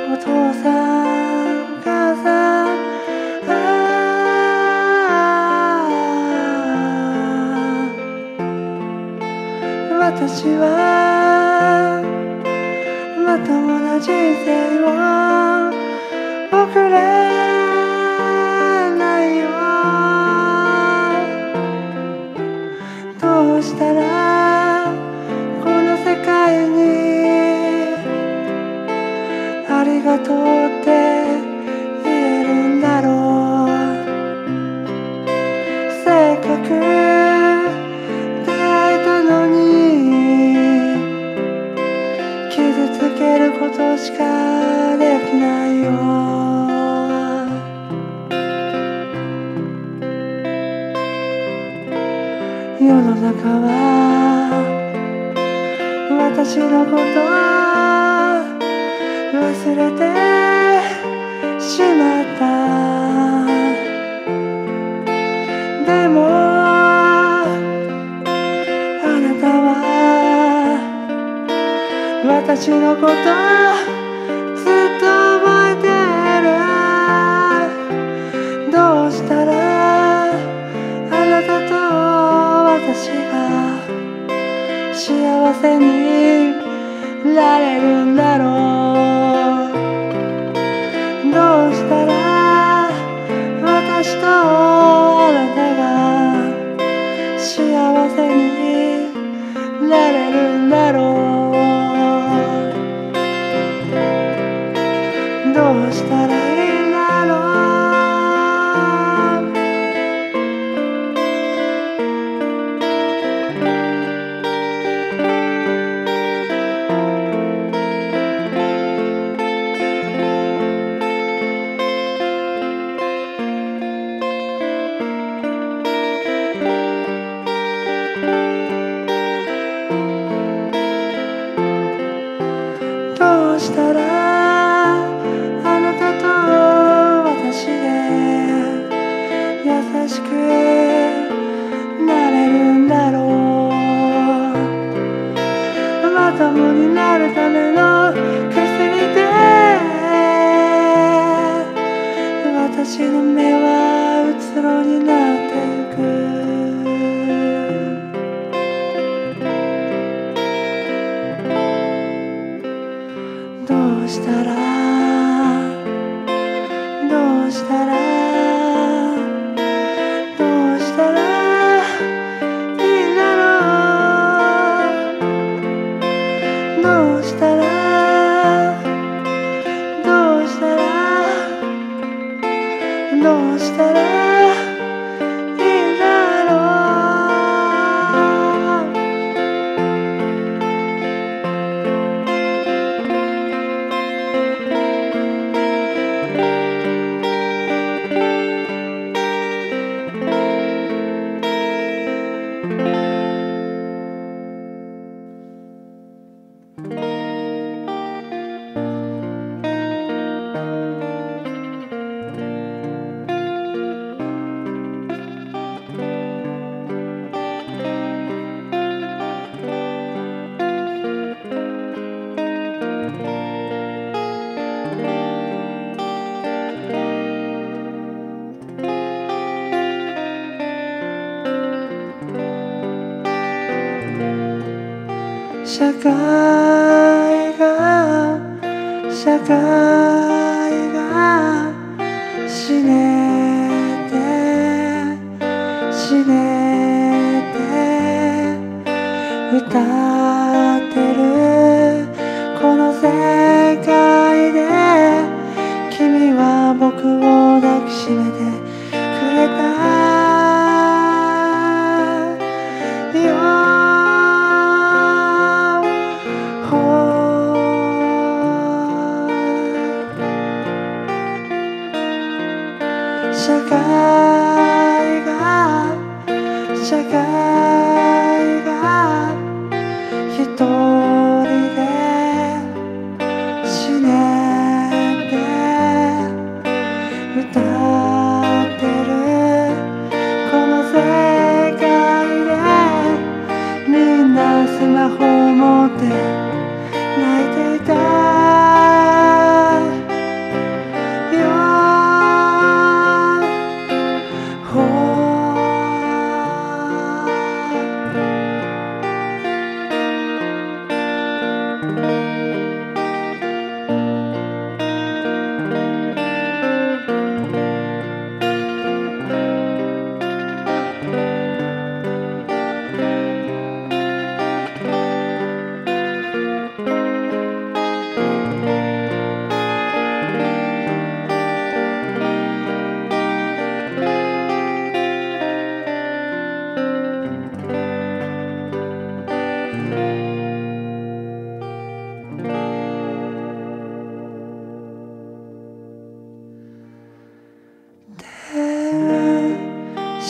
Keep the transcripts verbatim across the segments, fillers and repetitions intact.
お父さんお母さん、ああ私はまともな人生を送れないよ。どうしたらこの世界にありがとうって言えるんだろう。せっかく出会えたのに傷つけることしかできないよ。世の中は私のこと忘れてしまった。でもあなたは私のことずっと覚えてる。どうしたらあなたと私が幸せになれるんだろう。どうしたら私とあなたが幸せになれるんだろう。どうしたらいいんだろう。どうしたらあなたと私で優しくなれるんだろう。まともになるための薬で私の目はうつろになってゆく。どうしたらどうしたらどうしたらいいんだろう。どうしたらどうしたらどうしたらいいんだろう。社会が社会が死ねて死ねて歌ってるこの世界で君は僕を抱きしめてくれたよ。社会が社会が一人で死ねて歌ってるこの世界でみんなスマホを持って泣いていた。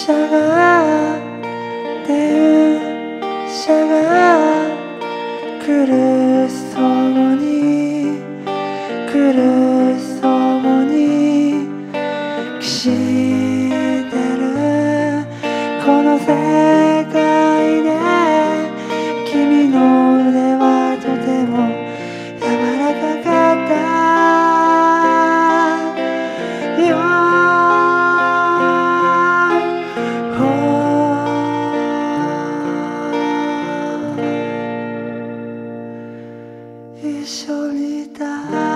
車が電車が苦しそうに苦しそうにきしてるこの世界で君の腕はとても柔らかかったよ一緒にいた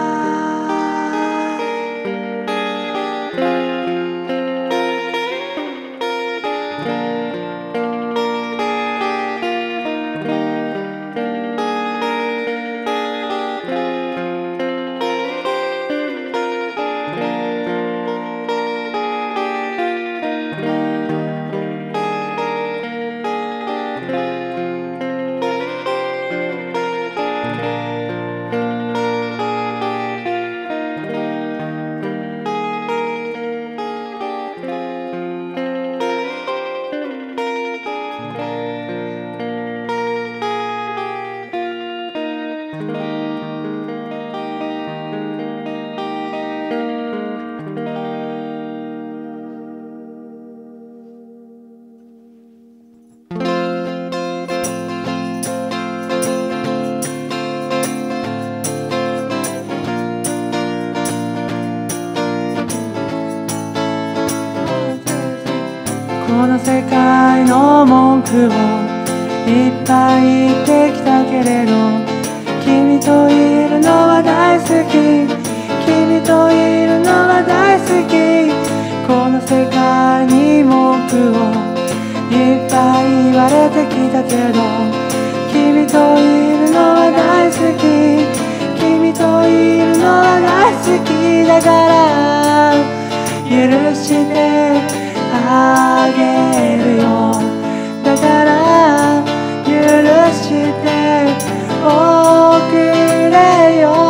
この世界の文句をいっぱい言ってきたけれど君といるのは大好き君といるのは大好きこの世界に文句をいっぱい言われてきたけど君といるのは大好き君といるのは大好きだから許してあげるよだから許しておくれよ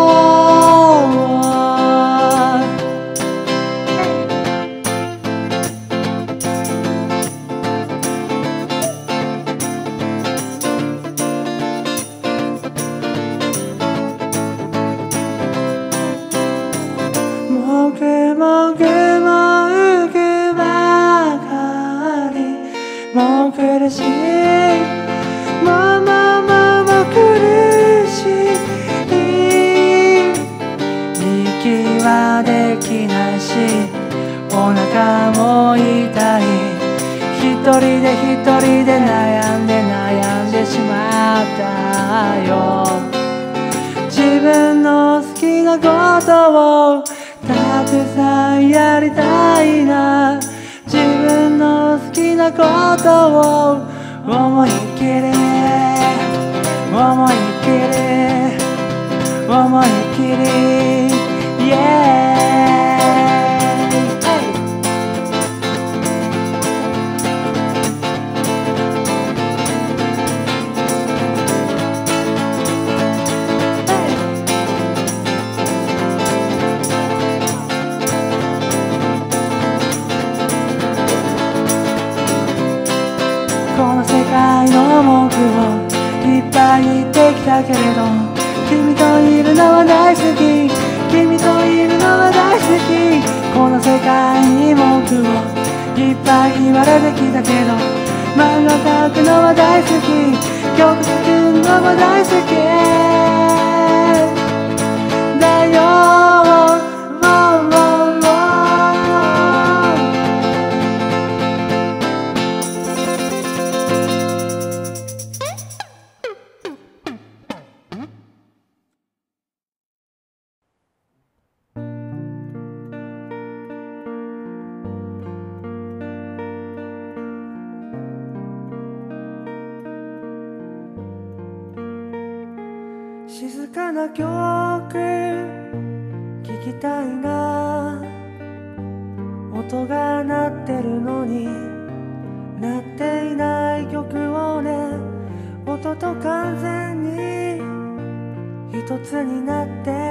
もぐもぐもぐばかりもう苦しいもうもうもうもう苦しい息はできないしお腹も痛い一人で一人で悩んで悩んでしまったよ自分の好きなことをたくさんやりたいな自分の好きなことを思いっきり思いっきり思いっきり Yeahこの世界の文句をいっぱい言ってきたけれど君といるのは大好き君といるのは大好きこの世界に文句をいっぱい言われてきたけど漫画描くのは大好き曲作るのは大好きだよ静かな曲聴きたいな音が鳴ってるのに鳴っていない曲をね音と完全に一つになって